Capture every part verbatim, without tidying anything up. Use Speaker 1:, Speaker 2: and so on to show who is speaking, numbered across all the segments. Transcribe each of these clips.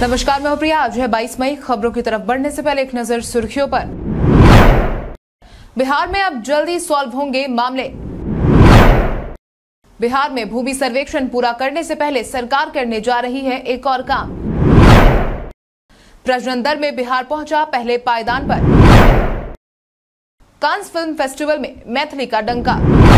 Speaker 1: नमस्कार, मैं प्रिया। आज है बाईस मई। खबरों की तरफ बढ़ने से पहले एक नजर सुर्खियों पर। बिहार में अब जल्दी सॉल्व होंगे मामले। बिहार में भूमि सर्वेक्षण पूरा करने से पहले सरकार करने जा रही है एक और काम। प्रजनन दर में बिहार पहुंचा पहले पायदान पर। कांस फिल्म फेस्टिवल में मैथिली का डंका।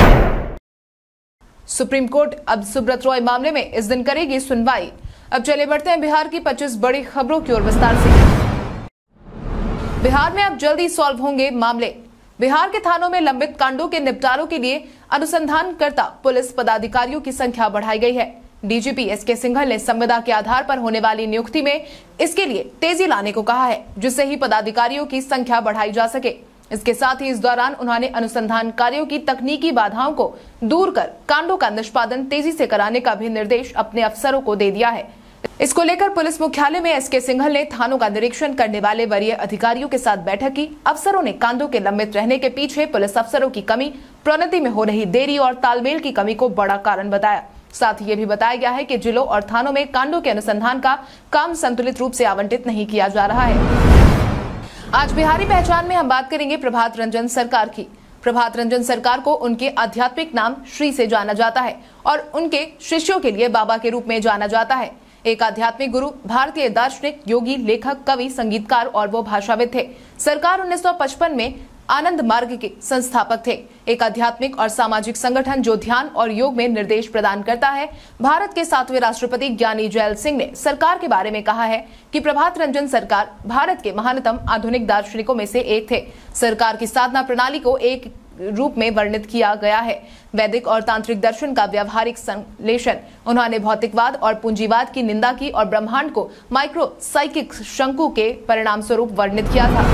Speaker 1: सुप्रीम कोर्ट अब सुब्रत रॉय मामले में इस दिन करेगी सुनवाई। अब चले बढ़ते हैं बिहार की पच्चीस बड़ी खबरों की ओर विस्तार से। बिहार में अब जल्दी सॉल्व होंगे मामले। बिहार के थानों में लंबित कांडों के निपटारों के लिए अनुसंधानकर्ता पुलिस पदाधिकारियों की संख्या बढ़ाई गई है। डीजीपी एस के सिंघल ने संविदा के आधार पर होने वाली नियुक्ति में इसके लिए तेजी लाने को कहा है, जिससे ही पदाधिकारियों की संख्या बढ़ाई जा सके। इसके साथ ही इस दौरान उन्होंने अनुसंधान कार्यों की तकनीकी बाधाओं को दूर कर कांडों का निष्पादन तेजी से कराने का भी निर्देश अपने अफसरों को दे दिया है। इसको लेकर पुलिस मुख्यालय में एस के सिंघल ने थानों का निरीक्षण करने वाले वरीय अधिकारियों के साथ बैठक की। अफसरों ने कांडों के लंबित रहने के पीछे पुलिस अफसरों की कमी, प्रोन्नति में हो रही देरी और तालमेल की कमी को बड़ा कारण बताया। साथ ही ये भी बताया गया है कि जिलों और थानों में कांडों के अनुसंधान का काम संतुलित रूप से आवंटित नहीं किया जा रहा है। आज बिहारी पहचान में हम बात करेंगे प्रभात रंजन सरकार की। प्रभात रंजन सरकार को उनके आध्यात्मिक नाम श्री से जाना जाता है और उनके शिष्यों के लिए बाबा के रूप में जाना जाता है। एक आध्यात्मिक गुरु, भारतीय दार्शनिक, योगी, लेखक, कवि, संगीतकार और वो भाषाविद थे। सरकार उन्नीस सौ पचपन में आनंद मार्ग के संस्थापक थे। एक आध्यात्मिक और सामाजिक संगठन जो ध्यान और योग में निर्देश प्रदान करता है। भारत के सातवें राष्ट्रपति ज्ञानी जैल सिंह ने सरकार के बारे में कहा है कि प्रभात रंजन सरकार भारत के महानतम आधुनिक दार्शनिकों में से एक थे। सरकार की साधना प्रणाली को एक रूप में वर्णित किया गया है। वैदिक और तांत्रिक दर्शन का व्यवहारिक संश्लेषण। उन्होंने भौतिकवाद और पूंजीवाद की निंदा की और ब्रह्मांड को माइक्रो साइकिक शंकु के परिणाम स्वरूप वर्णित किया था।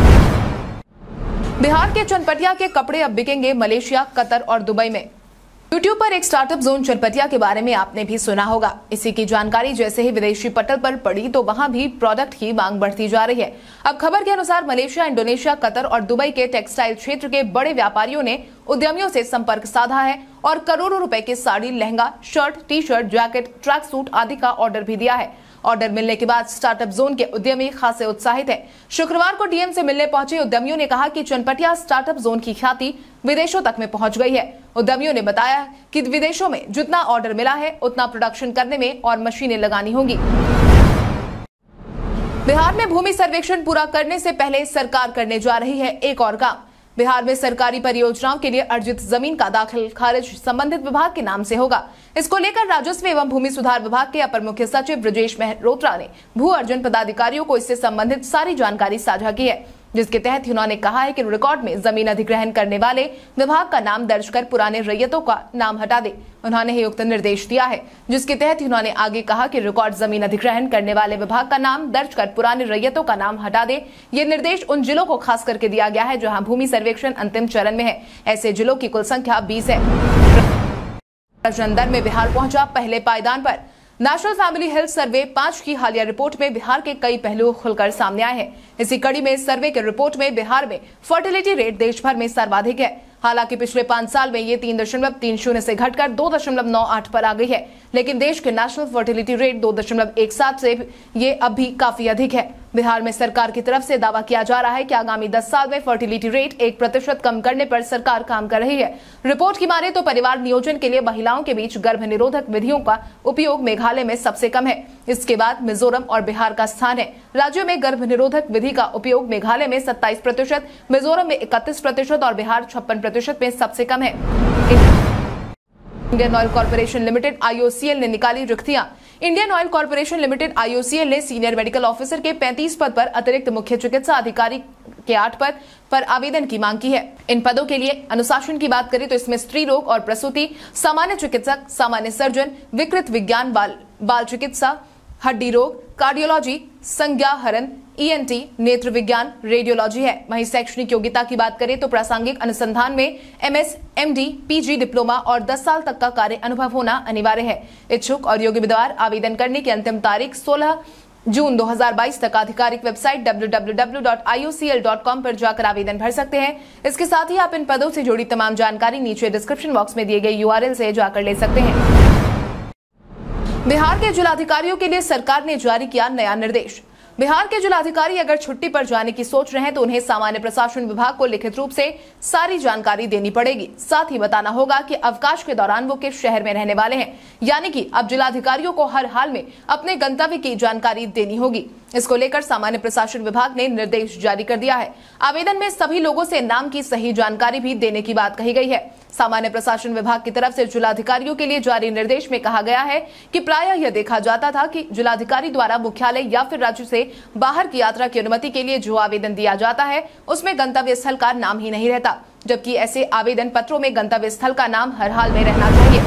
Speaker 1: बिहार के चनपटिया के कपड़े अब बिकेंगे मलेशिया, कतर और दुबई में। यूट्यूब पर एक स्टार्टअप जोन चनपटिया के बारे में आपने भी सुना होगा। इसी की जानकारी जैसे ही विदेशी पटल पर पड़ी तो वहां भी प्रोडक्ट की मांग बढ़ती जा रही है। अब खबर के अनुसार मलेशिया, इंडोनेशिया, कतर और दुबई के टेक्सटाइल क्षेत्र के बड़े व्यापारियों ने उद्यमियों से संपर्क साधा है और करोड़ों रुपए के sari, lehenga, shirt, T shirt, jacket, track suit आदि का ऑर्डर भी दिया है। ऑर्डर मिलने के बाद स्टार्टअप जोन के उद्यमी खासे उत्साहित हैं। शुक्रवार को डीएम से मिलने पहुंचे उद्यमियों ने कहा कि चनपटिया स्टार्टअप जोन की ख्याति विदेशों तक में पहुंच गई है। उद्यमियों ने बताया कि विदेशों में जितना ऑर्डर मिला है उतना प्रोडक्शन करने में और मशीनें लगानी होंगी। बिहार में भूमि सर्वेक्षण पूरा करने से पहले सरकार करने जा रही है एक और काम। बिहार में सरकारी परियोजनाओं के लिए अर्जित जमीन का दाखिल खारिज संबंधित विभाग के नाम से होगा। इसको लेकर राजस्व एवं भूमि सुधार विभाग के अपर मुख्य सचिव ब्रजेश मेहरोत्रा ने भू अर्जन पदाधिकारियों को इससे संबंधित सारी जानकारी साझा की है, जिसके तहत उन्होंने कहा है कि रिकॉर्ड में जमीन अधिग्रहण करने वाले विभाग का नाम दर्ज कर पुराने रैयतों का नाम हटा दे। उन्होंने युक्त निर्देश दिया है, जिसके तहत उन्होंने आगे कहा कि रिकॉर्ड जमीन अधिग्रहण करने वाले विभाग का नाम दर्ज कर पुराने रैयतों का नाम हटा दे। ये निर्देश उन जिलों को खास करके दिया गया है जहां भूमि सर्वेक्षण अंतिम चरण में है। ऐसे जिलों की कुल संख्या बीस है। प्रजनन दर में बिहार पहुंचा पहले पायदान पर। नेशनल फैमिली हेल्थ सर्वे पांच की हालिया रिपोर्ट में बिहार के कई पहलू खुलकर सामने आए हैं। इसी कड़ी में सर्वे के रिपोर्ट में बिहार में फर्टिलिटी रेट देश भर में सर्वाधिक है। हालांकि पिछले पांच साल में ये तीन दशमलव तीन शून्य से घटकर दो दशमलव नौ आठ पर आ गई है, लेकिन देश के नेशनल फर्टिलिटी रेट दो दशमलव एक सात से ये अब भी काफी अधिक है। बिहार में सरकार की तरफ से दावा किया जा रहा है कि आगामी दस साल में फर्टिलिटी रेट एक प्रतिशत कम करने पर सरकार काम कर रही है। रिपोर्ट की माने तो परिवार नियोजन के लिए महिलाओं के बीच गर्भ निरोधक विधियों का उपयोग मेघालय में सबसे कम है। इसके बाद मिजोरम और बिहार का स्थान है। राज्यों में गर्भ निरोधक विधि का उपयोग मेघालय में सत्ताईस प्रतिशत, मिजोरम में इकतीस प्रतिशत और बिहार छप्पन प्रतिशत में सबसे कम है। Indian Oil Corporation Limited IOCL ने निकाली रिक्तियां। Indian Oil Corporation Limited IOCL ने सीनियर मेडिकल ऑफिसर के पैंतीस पद पर अतिरिक्त मुख्य चिकित्सा अधिकारी के आठ पद पर आवेदन की मांग की है। इन पदों के लिए अनुशासन की बात करें तो इसमें स्त्री रोग और प्रसूति, सामान्य चिकित्सक, सामान्य सर्जन, विकृत विज्ञान, बाल बाल चिकित्सा, हड्डी रोग, कार्डियोलॉजी, संज्ञाहरण, ईएनटी, नेत्र विज्ञान, रेडियोलॉजी है। वहीं शैक्षणिक योग्यता की बात करें तो प्रासंगिक अनुसंधान में एमएस, एमडी, पीजी, डिप्लोमा और दस साल तक का कार्य अनुभव होना अनिवार्य है। इच्छुक और योग्य उम्मीदवार आवेदन करने की अंतिम तारीख सोलह जून दो हज़ार बाईस तक आधिकारिक website W W W dot I O C L dot com पर जाकर आवेदन भर सकते हैं। इसके साथ ही आप इन पदों से जुड़ी तमाम जानकारी नीचे डिस्क्रिप्शन बॉक्स में दिए गए यूआरएल से जाकर ले सकते हैं। बिहार के जिलाधिकारियों के लिए सरकार ने जारी किया नया निर्देश। बिहार के जिलाधिकारी अगर छुट्टी पर जाने की सोच रहे हैं तो उन्हें सामान्य प्रशासन विभाग को लिखित रूप से सारी जानकारी देनी पड़ेगी। साथ ही बताना होगा कि अवकाश के दौरान वो किस शहर में रहने वाले हैं। यानी कि अब जिलाधिकारियों को हर हाल में अपने गंतव्य की जानकारी देनी होगी। इसको लेकर सामान्य प्रशासन विभाग ने निर्देश जारी कर दिया है। आवेदन में सभी लोगों से नाम की सही जानकारी भी देने की बात कही गई है। सामान्य प्रशासन विभाग की तरफ से जिलाधिकारियों के लिए जारी निर्देश में कहा गया है कि प्रायः यह देखा जाता था कि जिलाधिकारी द्वारा मुख्यालय या फिर राज्य से बाहर की यात्रा की अनुमति के लिए जो आवेदन दिया जाता है उसमें गंतव्य स्थल का नाम ही नहीं रहता, जबकि ऐसे आवेदन पत्रों में गंतव्य स्थल का नाम हर हाल में रहना चाहिए।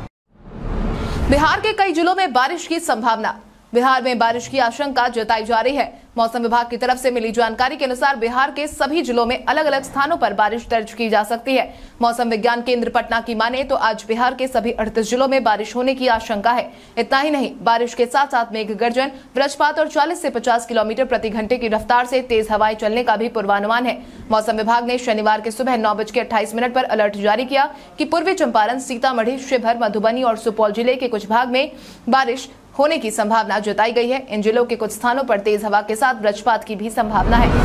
Speaker 1: बिहार के कई जिलों में बारिश की संभावना। बिहार में बारिश की आशंका जताई जा रही है। मौसम विभाग की तरफ से मिली जानकारी के अनुसार बिहार के सभी जिलों में अलग अलग स्थानों पर बारिश दर्ज की जा सकती है। मौसम विज्ञान केंद्र पटना की माने तो आज बिहार के सभी अड़तीस जिलों में बारिश होने की आशंका है। इतना ही नहीं, बारिश के साथ साथ मेघ गर्जन, वज्रपात और चालीस से पचास किलोमीटर प्रति घंटे की रफ्तार से तेज हवाएं चलने का भी पूर्वानुमान है। मौसम विभाग ने शनिवार के सुबह नौ बज के अट्ठाईस मिनट पर अलर्ट जारी किया कि पूर्वी चंपारण, सीतामढ़ी, शिवहर, मधुबनी और सुपौल जिले के कुछ भाग में बारिश होने की संभावना जताई गई है। इन जिलों के कुछ स्थानों पर तेज हवा के साथ वज्रपात की भी संभावना है।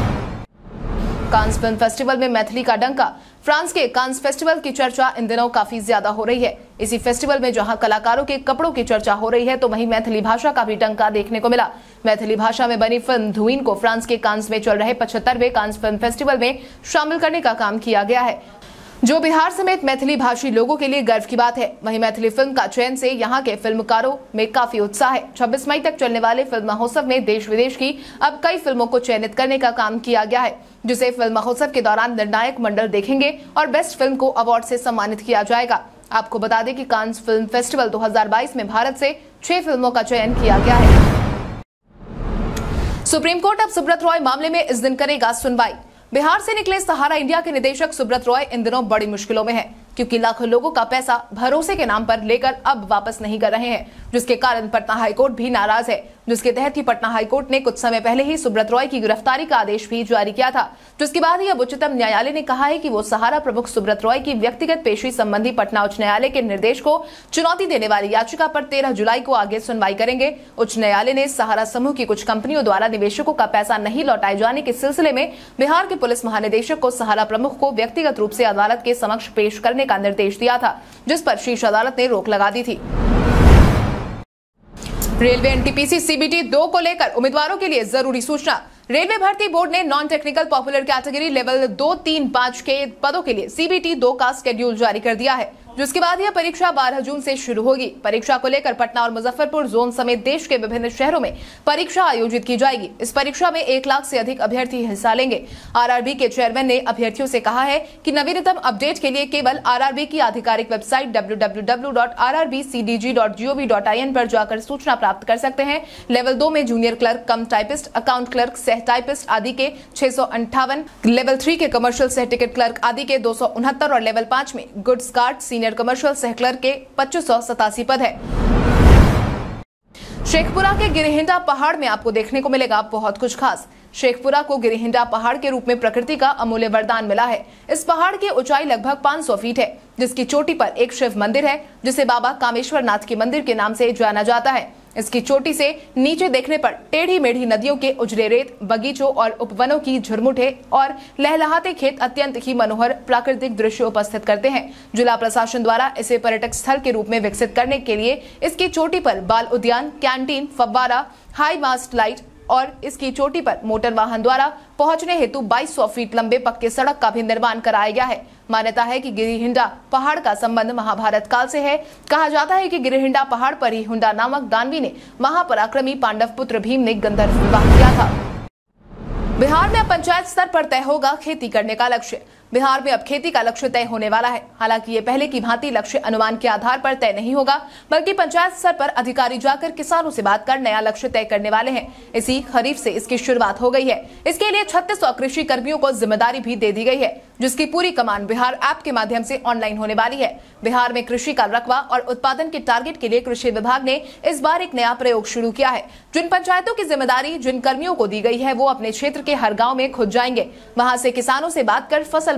Speaker 1: कांस फिल्म फेस्टिवल में मैथिली का डंका। फ्रांस के कांस फेस्टिवल की चर्चा इन दिनों काफी ज्यादा हो रही है। इसी फेस्टिवल में जहां कलाकारों के कपड़ों की चर्चा हो रही है तो वहीं मैथिली भाषा का भी डंका देखने को मिला। मैथिली भाषा में बनी फिल्म धुइन को फ्रांस के कांस में चल रहे पचहत्तरवें कांस फिल्म फेस्टिवल में शामिल करने का काम किया गया है, जो बिहार समेत मैथिली भाषी लोगों के लिए गर्व की बात है। वहीं मैथिली फिल्म का चयन से यहाँ के फिल्मकारों में काफी उत्साह है। छब्बीस मई तक चलने वाले फिल्म महोत्सव में देश विदेश की अब कई फिल्मों को चयनित करने का काम किया गया है, जिसे फिल्म महोत्सव के दौरान निर्णायक मंडल देखेंगे और बेस्ट फिल्म को अवार्ड से सम्मानित किया जाएगा। आपको बता दें कि कांस फिल्म फेस्टिवल दो हजार बाईस में भारत से छह फिल्मों का चयन किया गया है। सुप्रीम कोर्ट अब सुब्रत रॉय मामले में इस दिन करेगा सुनवाई। बिहार से निकले सहारा इंडिया के निदेशक सुब्रत रॉय इन दिनों बड़ी मुश्किलों में हैं, क्योंकि लाखों लोगों का पैसा भरोसे के नाम पर लेकर अब वापस नहीं कर रहे हैं, जिसके कारण पटना हाईकोर्ट भी नाराज है। जिसके तहत ही पटना हाईकोर्ट ने कुछ समय पहले ही सुब्रत रॉय की गिरफ्तारी का आदेश भी जारी किया था, जिसके बाद ही अब उच्चतम न्यायालय ने कहा है कि वो सहारा प्रमुख सुब्रत रॉय की व्यक्तिगत पेशी संबंधी पटना उच्च न्यायालय के निर्देश को चुनौती देने वाली याचिका पर तेरह जुलाई को आगे सुनवाई करेंगे। उच्च न्यायालय ने सहारा समूह की कुछ कंपनियों द्वारा निवेशकों का पैसा नहीं लौटाए जाने के सिलसिले में बिहार के पुलिस महानिदेशक को सहारा प्रमुख को व्यक्तिगत रूप से अदालत के समक्ष पेश करने का निर्देश दिया था, जिस पर शीर्ष अदालत ने रोक लगा दी थी। रेलवे एनटीपीसी सीबीटी दो को लेकर उम्मीदवारों के लिए जरूरी सूचना। रेलवे भर्ती बोर्ड ने non technical popular category level दो तीन पाँच के पदों के लिए सीबीटी दो का शेड्यूल जारी कर दिया है, जिसके बाद यह परीक्षा बारह जून से शुरू होगी। परीक्षा को लेकर पटना और मुजफ्फरपुर जोन समेत देश के विभिन्न शहरों में परीक्षा आयोजित की जाएगी। इस परीक्षा में एक लाख से अधिक अभ्यर्थी हिस्सा लेंगे। आरआरबी के चेयरमैन ने अभ्यर्थियों से कहा है कि नवीनतम अपडेट के लिए केवल आरआरबी की आधिकारिक website W W W dot R R B C D G dot G O V dot I N पर जाकर सूचना प्राप्त कर सकते हैं। लेवल दो में junior clerk, cum typist, account clerk, सह टाइपिस्ट आदि के छह सौ अंठावन, लेवल थ्री के कमर्शियल सह टिकट क्लर्क आदि के दो सौ उनहत्तर और लेवल पांच में गुड्स कार्ड, सीनियर कमर्शियल सह क्लर्क के पच्चीस सौ सतासी पद है। शेखपुरा के गिरिहिंडा पहाड़ में आपको देखने को मिलेगा बहुत कुछ खास। शेखपुरा को गिरिहिंडा पहाड़ के रूप में प्रकृति का अमूल्य वरदान मिला है। इस पहाड़ की ऊंचाई लगभग पाँच सौ फीट है, जिसकी चोटी पर एक शिव मंदिर है, जिसे बाबा कामेश्वर नाथ के मंदिर के नाम से जाना जाता है। इसकी चोटी से नीचे देखने पर टेढ़ी मेढ़ी नदियों के उजरे रेत, बगीचों और उपवनों की झुरमुटे और लहलहाते खेत अत्यंत ही मनोहर प्राकृतिक दृश्य उपस्थित करते हैं। जिला प्रशासन द्वारा इसे पर्यटक स्थल के रूप में विकसित करने के लिए इसकी चोटी पर बाल उद्यान, कैंटीन, फव्वारा, हाई मास्ट लाइट और इसकी चोटी पर मोटर वाहन द्वारा पहुंचने हेतु बाईस सौ फीट लंबे पक्के सड़क का भी निर्माण कराया गया है। मान्यता है कि गिरिहिंडा पहाड़ का संबंध महाभारत काल से है। कहा जाता है कि गिरिहिंडा पहाड़ पर ही हुंडा नामक दानवी ने महापराक्रमी पांडव पुत्र भीम ने गंधर्व विवाह किया था। बिहार में अब पंचायत स्तर पर तय होगा खेती करने का लक्ष्य। बिहार में अब खेती का लक्ष्य तय होने वाला है। हालांकि ये पहले की भांति लक्ष्य अनुमान के आधार पर तय नहीं होगा, बल्कि पंचायत स्तर पर अधिकारी जाकर किसानों से बात कर नया लक्ष्य तय करने वाले हैं। इसी खरीफ से इसकी शुरुआत हो गई है। इसके लिए छत्तीस सौ कृषि कर्मियों को जिम्मेदारी भी दे दी गई है, जिसकी पूरी कमान बिहार ऐप के माध्यम से ऑनलाइन होने वाली है। बिहार में कृषि का रकबा और उत्पादन के टारगेट के लिए कृषि विभाग ने इस बार एक नया प्रयोग शुरू किया है। जिन पंचायतों की जिम्मेदारी जिन कर्मियों को दी गई है, वो अपने क्षेत्र के हर गाँव में खुद जाएंगे। वहां से किसानों से बात कर फसल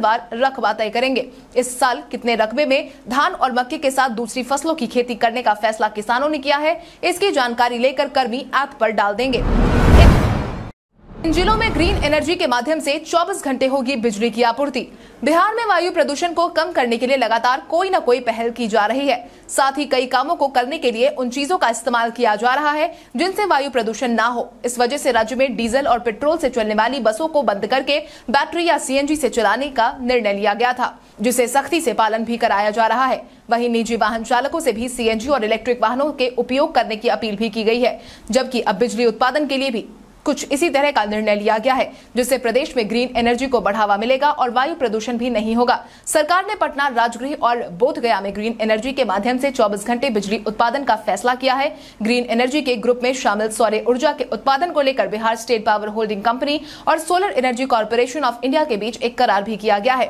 Speaker 1: फसलवार रकबा तय करेंगे। इस साल कितने रकबे में धान और मक्के के साथ दूसरी फसलों की खेती करने का फैसला किसानों ने किया है, इसकी जानकारी लेकर कर्मी ऐप पर डाल देंगे। इन जिलों में ग्रीन एनर्जी के माध्यम से चौबीस घंटे होगी बिजली की आपूर्ति। बिहार में वायु प्रदूषण को कम करने के लिए लगातार कोई न कोई पहल की जा रही है। साथ ही कई कामों को करने के लिए उन चीजों का इस्तेमाल किया जा रहा है जिनसे वायु प्रदूषण ना हो। इस वजह से राज्य में डीजल और पेट्रोल से चलने वाली बसों को बंद करके बैटरी या सीएनजी से चलाने का निर्णय लिया गया था, जिसे सख्ती से पालन भी कराया जा रहा है। वहीं निजी वाहन चालकों से भी सीएनजी और इलेक्ट्रिक वाहनों के उपयोग करने की अपील भी की गई है, जबकि अब बिजली उत्पादन के लिए भी कुछ इसी तरह का निर्णय लिया गया है, जिससे प्रदेश में ग्रीन एनर्जी को बढ़ावा मिलेगा और वायु प्रदूषण भी नहीं होगा। सरकार ने पटना, राजगृह और बोधगया में ग्रीन एनर्जी के माध्यम से चौबीस घंटे बिजली उत्पादन का फैसला किया है। ग्रीन एनर्जी के ग्रुप में शामिल सौर ऊर्जा के उत्पादन को लेकर Bihar state power holding company और solar energy corporation of India के बीच एक करार भी किया गया है।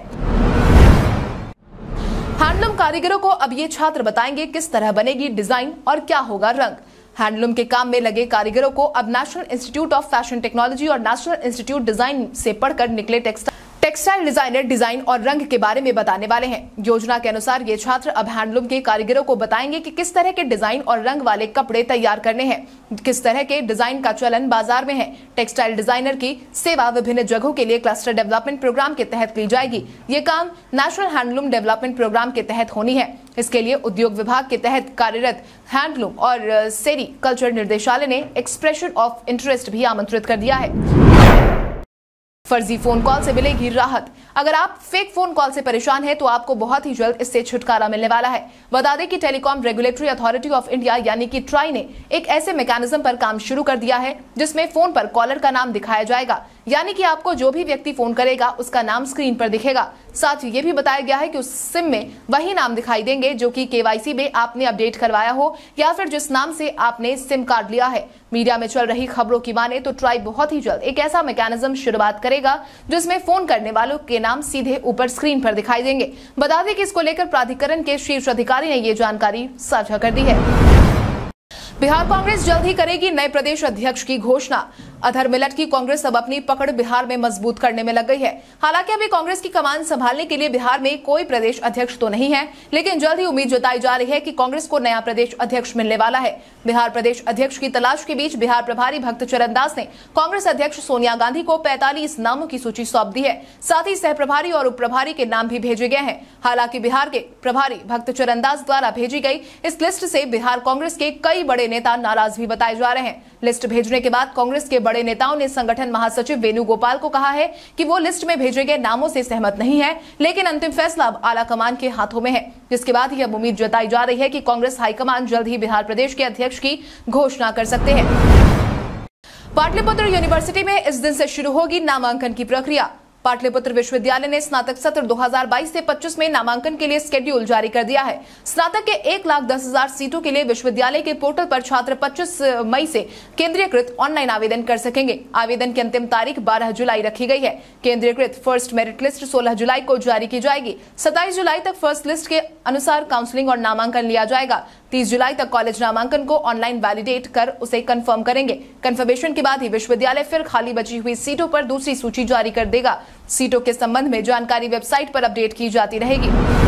Speaker 1: हैंडलूम कारीगरों को अब ये छात्र बताएंगे किस तरह बनेगी डिजाइन और क्या होगा रंग। हैंडलूम के काम में लगे कारीगरों को अब national institute of fashion technology और नेशनल इंस्टीट्यूट डिजाइन से पढ़कर निकले टेक्सटाइल टेक्सटाइल डिजाइनर डिजाइन और रंग के बारे में बताने वाले हैं। योजना के अनुसार ये छात्र अब हैंडलूम के कारीगरों को बताएंगे कि किस तरह के डिजाइन और रंग वाले कपड़े तैयार करने हैं, किस तरह के डिजाइन का चलन बाजार में है। टेक्सटाइल डिजाइनर की सेवा विभिन्न जगहों के लिए क्लस्टर डेवलपमेंट प्रोग्राम के तहत की जाएगी। ये काम नेशनल हैंडलूम डेवलपमेंट प्रोग्राम के तहत होनी है। इसके लिए उद्योग विभाग के तहत कार्यरत हैंडलूम और सेरी कल्चर निर्देशालय ने एक्सप्रेशन ऑफ इंटरेस्ट भी आमंत्रित कर दिया है। फर्जी फोन कॉल से मिलेगी राहत। अगर आप फेक फोन कॉल से परेशान हैं तो आपको बहुत ही जल्द इससे छुटकारा मिलने वाला है। बता दें कि telecom regulatory authority of India यानी कि ट्राई ने एक ऐसे मैकेनिज्म पर काम शुरू कर दिया है जिसमें फोन पर कॉलर का नाम दिखाया जाएगा, यानी कि आपको जो भी व्यक्ति फोन करेगा उसका नाम स्क्रीन पर दिखेगा। साथ ही ये भी बताया गया है कि उस सिम में वही नाम दिखाई देंगे जो कि केवाईसी में आपने अपडेट करवाया हो या फिर जिस नाम से आपने सिम कार्ड लिया है। मीडिया में चल रही खबरों की माने तो ट्राई बहुत ही जल्द एक ऐसा मैकेनिज्म शुरुआत करेगा जिसमें फोन करने वालों के नाम सीधे ऊपर स्क्रीन पर दिखाई देंगे। बता दें कि इसको लेकर प्राधिकरण के शीर्ष अधिकारी ने ये जानकारी साझा कर दी है। बिहार कांग्रेस जल्द ही करेगी नए प्रदेश अध्यक्ष की घोषणा। अधर मिलट की कांग्रेस अब अपनी पकड़ बिहार में मजबूत करने में लग गई है। हालांकि अभी कांग्रेस की कमान संभालने के लिए बिहार में कोई प्रदेश अध्यक्ष तो नहीं है, लेकिन जल्द ही उम्मीद जताई जा रही है कि कांग्रेस को नया प्रदेश अध्यक्ष मिलने वाला है। बिहार प्रदेश अध्यक्ष की तलाश के बीच बिहार प्रभारी भक्त चरण दास ने कांग्रेस अध्यक्ष सोनिया गांधी को पैंतालीस नामों की सूची सौंप दी है। साथ ही सह प्रभारी और उप प्रभारी के नाम भी भेजे गए हैं। हालांकि बिहार के प्रभारी भक्त चरण दास द्वारा भेजी गई इस लिस्ट से बिहार कांग्रेस के कई बड़े नेता नाराज भी बताए जा रहे हैं। लिस्ट भेजने के बाद कांग्रेस के बड़े नेताओं ने संगठन महासचिव वेणुगोपाल को कहा है कि वो लिस्ट में भेजे गए नामों से सहमत नहीं है, लेकिन अंतिम फैसला अब आला कमान के हाथों में है। जिसके बाद ही अब उम्मीद जताई जा रही है कि कांग्रेस हाईकमान जल्द ही बिहार प्रदेश के अध्यक्ष की घोषणा कर सकते हैं। पाटलिपुत्र यूनिवर्सिटी में इस दिन से शुरू होगी नामांकन की प्रक्रिया। पाटलिपुत्र विश्वविद्यालय ने स्नातक सत्र दो हज़ार बाईस से पच्चीस में नामांकन के लिए स्केड्यूल जारी कर दिया है। स्नातक के एक लाख दस हजार सीटों के लिए विश्वविद्यालय के पोर्टल पर छात्र पच्चीस मई से केंद्रीयकृत ऑनलाइन आवेदन कर सकेंगे। आवेदन की अंतिम तारीख बारह जुलाई रखी गई है। केंद्रीयकृत फर्स्ट मेरिट लिस्ट सोलह जुलाई को जारी की जाएगी। सत्ताईस जुलाई तक फर्स्ट लिस्ट के अनुसार काउंसलिंग और नामांकन लिया जाएगा। तीस जुलाई तक कॉलेज नामांकन को ऑनलाइन वैलिडेट कर उसे कंफर्म करेंगे। कंफर्मेशन के बाद ही विश्वविद्यालय फिर खाली बची हुई सीटों पर दूसरी सूची जारी कर देगा। सीटों के संबंध में जानकारी वेबसाइट पर अपडेट की जाती रहेगी।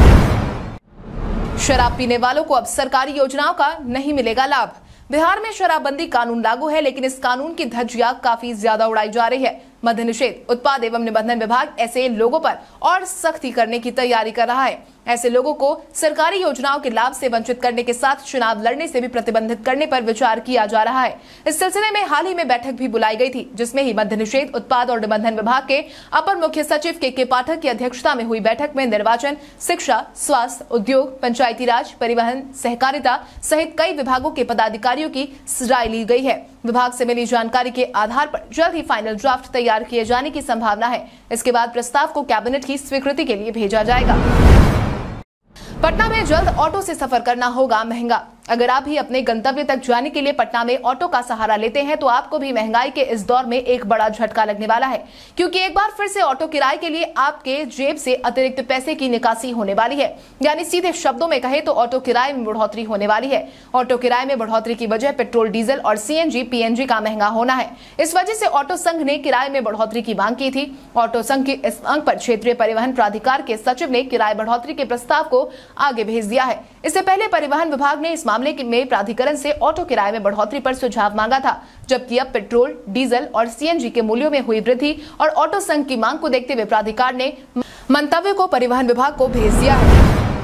Speaker 1: शराब पीने वालों को अब सरकारी योजनाओं का नहीं मिलेगा लाभ। बिहार में शराबबंदी कानून लागू है, लेकिन इस कानून की धज्जियां काफी ज्यादा उड़ाई जा रही है। मद्य निषेध उत्पाद एवं निबंधन विभाग ऐसे लोगों पर और सख्ती करने की तैयारी कर रहा है। ऐसे लोगों को सरकारी योजनाओं के लाभ से वंचित करने के साथ चुनाव लड़ने से भी प्रतिबंधित करने पर विचार किया जा रहा है। इस सिलसिले में हाल ही में बैठक भी बुलाई गई थी, जिसमें ही मद्य निषेध उत्पाद और निबंधन विभाग के अपर मुख्य सचिव के के पाठक की अध्यक्षता में हुई बैठक में निर्वाचन, शिक्षा, स्वास्थ्य, उद्योग, पंचायती राज, परिवहन, सहकारिता सहित कई विभागों के पदाधिकारियों की राय ली गई है। विभाग से मिली जानकारी के आधार पर जल्द ही फाइनल ड्राफ्ट तैयार किए जाने की संभावना है। इसके बाद प्रस्ताव को कैबिनेट की स्वीकृति के लिए भेजा जाएगा। पटना में जल्द ऑटो से सफर करना होगा महंगा। अगर आप भी अपने गंतव्य तक जाने के लिए पटना में ऑटो का सहारा लेते हैं तो आपको भी महंगाई के इस दौर में एक बड़ा झटका लगने वाला है, क्योंकि एक बार फिर से ऑटो किराए के लिए आपके जेब से अतिरिक्त पैसे की निकासी होने वाली है। यानी सीधे शब्दों में कहे तो ऑटो किराए में बढ़ोतरी होने वाली है। ऑटो किराए में बढ़ोतरी की वजह पेट्रोल, डीजल और सीएनजी, पीएनजी का महंगा होना है। इस वजह से ऑटो संघ ने किराए में बढ़ोतरी की मांग की थी। ऑटो संघ की इस मांग पर क्षेत्रीय परिवहन प्राधिकार के सचिव ने किराए बढ़ोतरी के प्रस्ताव को आगे भेज दिया है। इससे पहले परिवहन विभाग ने इस मामले में प्राधिकरण से ऑटो किराए में बढ़ोतरी पर सुझाव मांगा था, जबकि अब पेट्रोल, डीजल और सीएनजी के मूल्यों में हुई वृद्धि और ऑटो संघ की मांग को देखते हुए प्राधिकार ने मंतव्य को परिवहन विभाग को भेज दिया है।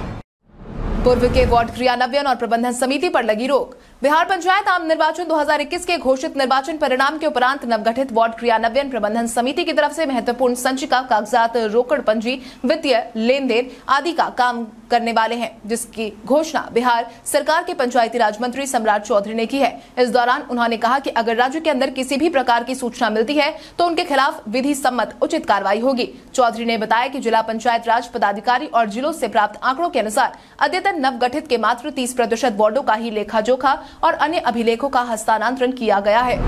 Speaker 1: पूर्व के वार्ड क्रियान्वयन और प्रबंधन समिति पर लगी रोक। बिहार पंचायत आम निर्वाचन दो हज़ार इक्कीस के घोषित निर्वाचन परिणाम के उपरांत नवगठित वार्ड क्रियान्वयन प्रबंधन समिति की तरफ से महत्वपूर्ण संचिका, कागजात, रोकड़ पंजी, वित्तीय लेन देन आदि का काम करने वाले हैं, जिसकी घोषणा बिहार सरकार के पंचायती राज मंत्री सम्राट चौधरी ने की है। इस दौरान उन्होंने कहा कि अगर राज्य के अंदर किसी भी प्रकार की सूचना मिलती है तो उनके खिलाफ विधि सम्मत उचित कार्रवाई होगी। चौधरी ने बताया कि जिला पंचायत राज पदाधिकारी और जिलों से प्राप्त आंकड़ों के अनुसार अद्यतन नवगठित के मात्र तीस प्रतिशत वार्डों का ही लेखा जोखा और अन्य अभिलेखों का हस्तांतरण किया गया है।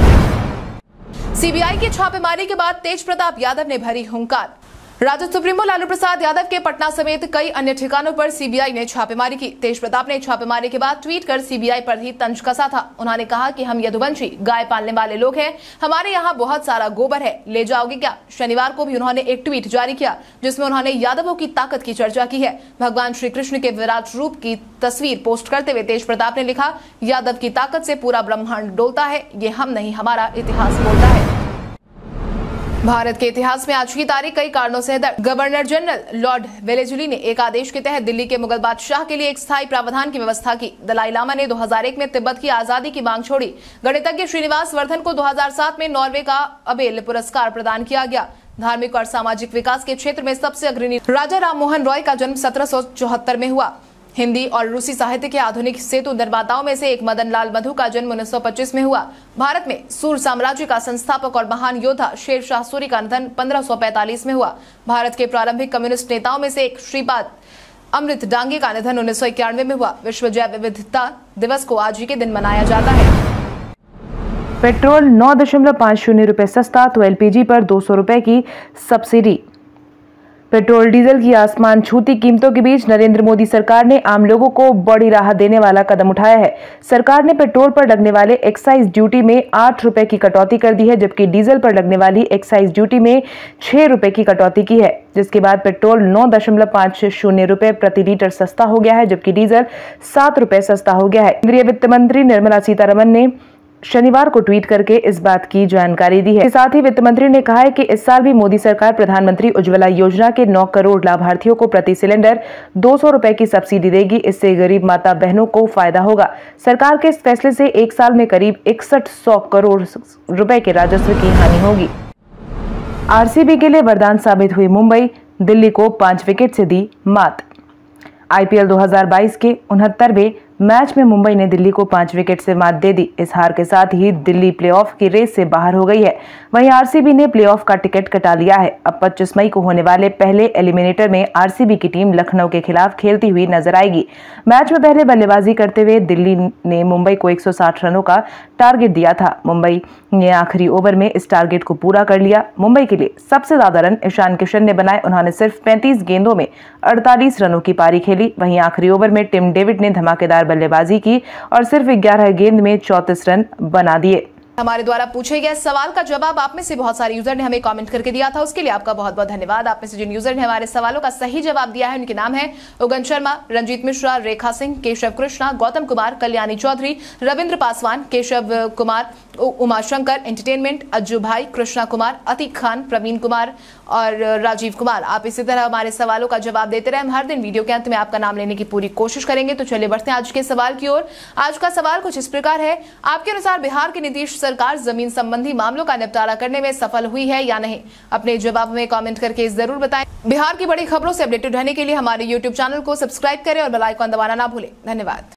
Speaker 1: सीबीआई की छापेमारी के बाद तेज प्रताप यादव ने भरी हुंकार। राजद सुप्रीमो लालू प्रसाद यादव के पटना समेत कई अन्य ठिकानों पर सीबीआई ने छापेमारी की। तेज प्रताप ने छापेमारी के बाद ट्वीट कर सीबीआई पर ही तंज कसा था। उन्होंने कहा कि हम यदुवंशी गाय पालने वाले लोग हैं, हमारे यहाँ बहुत सारा गोबर है, ले जाओगे क्या। शनिवार को भी उन्होंने एक ट्वीट जारी किया जिसमें उन्होंने यादवों की ताकत की चर्चा की है। भगवान श्री कृष्ण के विराट रूप की तस्वीर पोस्ट करते हुए तेज प्रताप ने लिखा, यादव की ताकत से पूरा ब्रह्मांड डोलता है, ये हम नहीं हमारा इतिहास बोलता है। भारत के इतिहास में आज की तारीख कई कारणों से दर्ज। गवर्नर जनरल लॉर्ड वेलेस्ली ने एक आदेश के तहत दिल्ली के मुगल बादशाह के लिए एक स्थायी प्रावधान की व्यवस्था की। दलाई लामा ने दो हज़ार एक में तिब्बत की आजादी की मांग छोड़ी। गणितज्ञ श्रीनिवास वर्धन को दो हज़ार सात में नॉर्वे का अबेल पुरस्कार प्रदान किया गया। धार्मिक और सामाजिक विकास के क्षेत्र में सबसे अग्रणी राजा राममोहन रॉय का जन्म सत्रह सौ चौहत्तर में हुआ। हिंदी और रूसी साहित्य के आधुनिक सेतु निर्माताओं में से एक मदन लाल मधु का जन्म उन्नीस सौ पच्चीस में हुआ। भारत में सूर साम्राज्य का संस्थापक और महान योद्धा शेर शाह सूरी का निधन पंद्रह सौ पैंतालीस में हुआ। भारत के प्रारंभिक कम्युनिस्ट नेताओं में से एक श्रीपाद अमृत डांगे का निधन उन्नीस सौ इक्यानवे में हुआ। विश्व जैव विविधता दिवस को आज ही के दिन मनाया जाता है।
Speaker 2: पेट्रोल नौ दशमलव पाँच शून्य रुपए सस्ता तो एलपीजी पर दो सौ रुपए की सब्सिडी। पेट्रोल डीजल की आसमान छूती कीमतों के बीच नरेंद्र मोदी सरकार ने आम लोगों को बड़ी राहत देने वाला कदम उठाया है। सरकार ने पेट्रोल पर लगने वाले एक्साइज ड्यूटी में आठ रुपए की कटौती कर दी है, जबकि डीजल पर लगने वाली एक्साइज ड्यूटी में छह रुपए की कटौती की है, जिसके बाद पेट्रोल नौ दशमलव पाँच शून्य रुपए प्रति लीटर सस्ता हो गया है, जबकि डीजल सात रुपए सस्ता हो गया है। केंद्रीय वित्त मंत्री निर्मला सीतारमण ने शनिवार को ट्वीट करके इस बात की जानकारी दी है। इसके साथ ही वित्त मंत्री ने कहा है कि इस साल भी मोदी सरकार प्रधानमंत्री उज्ज्वला योजना के नौ करोड़ लाभार्थियों को प्रति सिलेंडर दो सौ रुपए की सब्सिडी देगी। इससे गरीब माता बहनों को फायदा होगा। सरकार के इस फैसले से एक साल में करीब इकसठ सौ करोड़ रुपए के राजस्व की हानि होगी। आरसीबी के लिए वरदान साबित हुई मुंबई, दिल्ली को पांच विकेट से दी मात। आईपीएल दो हज़ार बाईस के उनहत्तरवें मैच में मुंबई ने दिल्ली को पांच विकेट से मात दे दी। इस हार के साथ ही दिल्ली प्लेऑफ की रेस से बाहर हो गई है। वहीं आरसीबी ने प्लेऑफ का टिकट कटा लिया है। अब पच्चीस मई को होने वाले पहले एलिमिनेटर में आरसीबी की टीम लखनऊ के खिलाफ खेलती हुई नजर आएगी। मैच में पहले बल्लेबाजी करते हुए दिल्ली ने मुंबई को एक सौ साठ रनों का टारगेट दिया था। मुंबई ने आखिरी ओवर में इस टारगेट को पूरा कर लिया। मुंबई के लिए सबसे ज्यादा रन ईशान किशन ने बनाए। उन्होंने सिर्फ पैंतीस गेंदों में अड़तालीस रनों की पारी खेली। वहीं आखिरी ओवर में टिम डेविड ने धमाकेदार बल्लेबाजी की और सिर्फ ग्यारह गेंद में चौंतीस रन बना दिए।
Speaker 1: हमारे द्वारा पूछे गए सवाल का जवाब आप में से बहुत सारे यूजर ने हमें कमेंट करके दिया था, उसके लिए आपका बहुत बहुत धन्यवाद। आप में से जिन यूजर ने हमारे सवालों का सही जवाब दिया है उनके नाम है उगन शर्मा, रंजीत मिश्रा, रेखा सिंह, केशव कृष्णा, गौतम कुमार, कल्याणी चौधरी, रविंद्र पासवान, केशव कुमार, उमाशंकर एंटरटेनमेंट, अज्जू भाई, कृष्णा कुमार, अतीक खान, प्रवीण कुमार और राजीव कुमार। आप इसी तरह हमारे सवालों का जवाब देते रहे। हम हर दिन वीडियो के अंत में आपका नाम लेने की पूरी कोशिश करेंगे। तो चलिए बढ़ते हैं आज के सवाल की ओर। आज का सवाल कुछ इस प्रकार है, आपके अनुसार बिहार की नीतीश सरकार जमीन संबंधी मामलों का निपटारा करने में सफल हुई है या नहीं? अपने जवाब में कमेंट करके जरूर बताएं। बिहार की बड़ी खबरों से अपडेटेड रहने के लिए हमारे यूट्यूब चैनल को सब्सक्राइब करें और बेल आइकन दबाना ना भूलें। धन्यवाद।